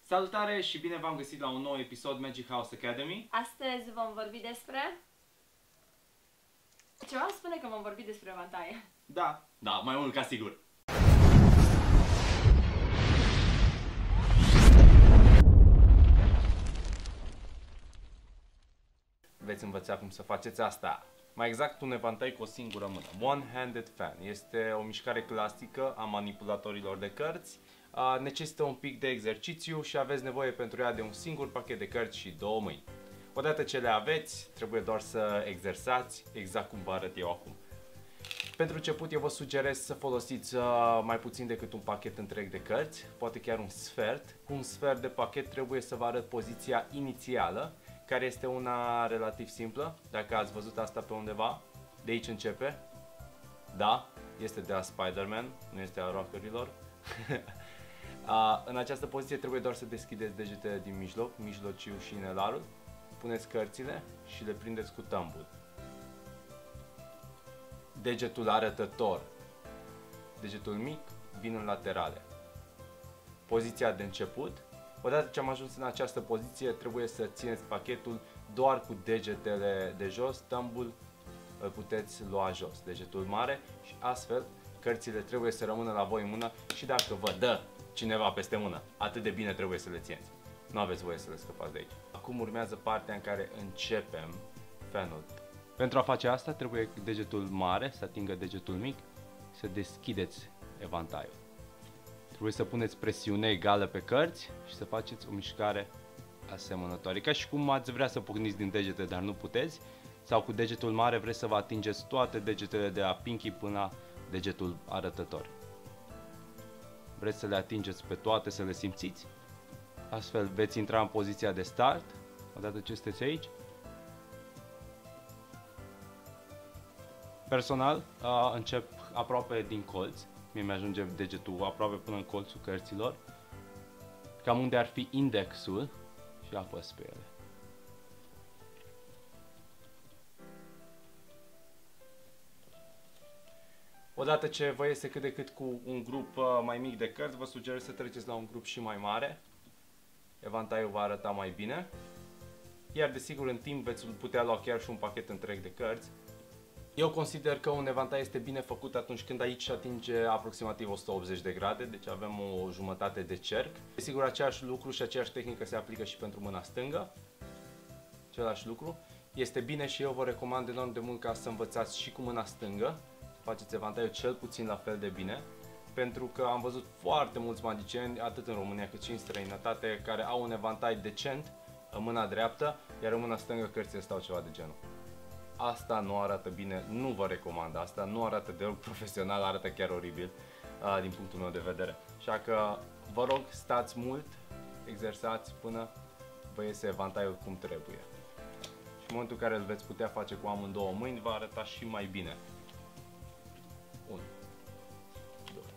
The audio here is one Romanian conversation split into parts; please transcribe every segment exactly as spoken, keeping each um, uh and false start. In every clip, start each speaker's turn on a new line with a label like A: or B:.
A: Salutare și bine v-am găsit la un nou episod Magic House Academy.
B: Astăzi vom vorbi despre... Ceva spune că vom vorbi despre evantaie.
A: Da, da, mai mult ca sigur. Veți învăța cum să faceți asta. Mai exact, un evantai cu o singură mână. One-handed fan. Este o mișcare clasică a manipulatorilor de cărți. Necesită un pic de exercițiu și aveți nevoie pentru ea de un singur pachet de cărți și două mâini. Odată ce le aveți, trebuie doar să exersați exact cum vă arăt eu acum. Pentru început, eu vă sugerez să folosiți mai puțin decât un pachet întreg de cărți, poate chiar un sfert. Cu un sfert de pachet trebuie să vă arăt poziția inițială, care este una relativ simplă. Dacă ați văzut asta pe undeva, de aici începe. Da, este de a Spider-Man, nu este a rockerilor. În această poziție trebuie doar să deschideți degetele din mijloc, mijlociu și inelarul. Puneți cărțile și le prindeți cu thumb-ul. Degetul arătător, degetul mic, vin în laterale. Poziția de început. Odată ce am ajuns în această poziție, trebuie să țineți pachetul doar cu degetele de jos, thumb-ul îl puteți lua jos, degetul mare, și astfel cărțile trebuie să rămână la voi în mână și dacă vă dă cineva peste mână, atât de bine trebuie să le țineți. Nu aveți voie să le scăpați de aici. Acum urmează partea în care începem fanul. Pentru a face asta trebuie degetul mare să atingă degetul mic, să deschideți evantaiul. Trebuie să puneți presiune egală pe cărți și să faceți o mișcare asemănătoare. Ca și cum ați vrea să porniți din degete, dar nu puteți, sau cu degetul mare vreți să vă atingeți toate degetele de la pinky până la degetul arătător. Vreți să le atingeți pe toate, să le simțiți? Astfel veți intra în poziția de start, odată ce sunteți aici. Personal, încep aproape din colț. Mie mi-ajunge degetul aproape până în colțul cărților, cam unde ar fi indexul, și apăs pe ele. Odată ce vă iese cât de cât cu un grup mai mic de cărți, vă sugerez să treceți la un grup și mai mare. Evantaiul va arăta mai bine. Iar desigur în timp veți putea lua chiar și un pachet întreg de cărți. Eu consider că un evantai este bine făcut atunci când aici atinge aproximativ o sută optzeci de grade, deci avem o jumătate de cerc. Desigur, același lucru și aceeași tehnică se aplică și pentru mâna stângă. Același lucru. Este bine și eu vă recomand enorm de mult ca să învățați și cu mâna stângă, să faceți evantaiul cel puțin la fel de bine, pentru că am văzut foarte mulți magicieni, atât în România cât și în străinătate, care au un evantai decent în mâna dreaptă, iar în mâna stângă cărțile stau ceva de genul. Asta nu arată bine, nu vă recomand asta, nu arată deloc profesional, arată chiar oribil uh, din punctul meu de vedere. Așa că vă rog, stați mult, exersați până vă iese evantaiul cum trebuie. Și în momentul în care îl veți putea face cu amândouă mâini, va arăta și mai bine. unu, doi.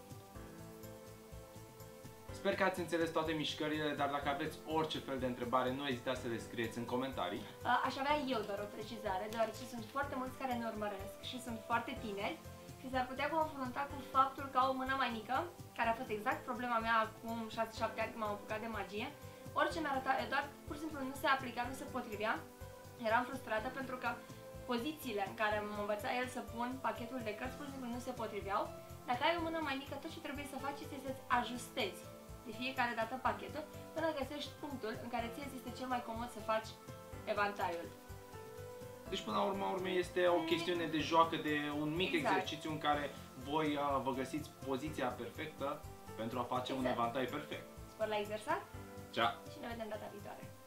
A: Sper că ați înțeles toate mișcările, dar dacă aveți orice fel de întrebare, nu ezitați să le scrieți în comentarii.
B: Aș avea eu doar o precizare, deoarece sunt foarte mulți care ne urmăresc și sunt foarte tineri și s-ar putea confrunta cu faptul că au o mână mai mică, care a fost exact problema mea acum șase șapte ani când m-am apucat de magie. Orice mi-arăta, doar pur și simplu nu se aplica, nu se potrivea. Eram frustrată pentru că pozițiile în care mă învăța el să pun pachetul de cărți pur și simplu nu se potriveau. Dacă ai o mână mai mică, tot ce trebuie să faci este să-ți ajustezi de fiecare dată pachetul până găsești punctul în care ție este cel mai comod să faci evantaiul.
A: Deci până la urma urmei este o chestiune de joacă, de un mic exact. exercițiu în care voi uh, vă găsiți poziția perfectă pentru a face exact. un evantai perfect.
B: Spor la exersat?
A: Ciao!
B: Și ne vedem data viitoare!